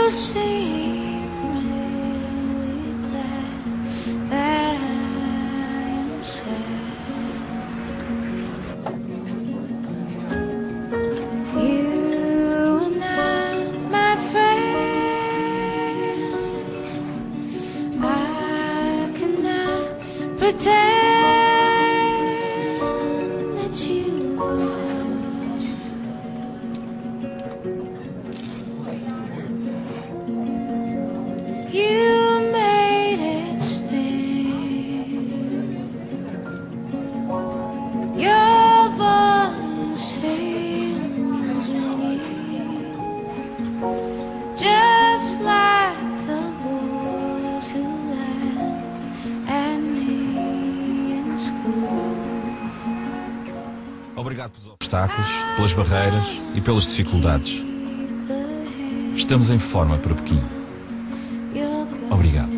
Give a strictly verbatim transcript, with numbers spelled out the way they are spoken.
seem really glad that I am sad. You are not my friend. I cannot pretend that you are. You made it stay. Your voice seems ringing, just like the boys who laughed at me in school. Obrigado pelos obstáculos, pelas barreiras e pelas dificuldades. Estamos em forma para Pequim. Obrigado.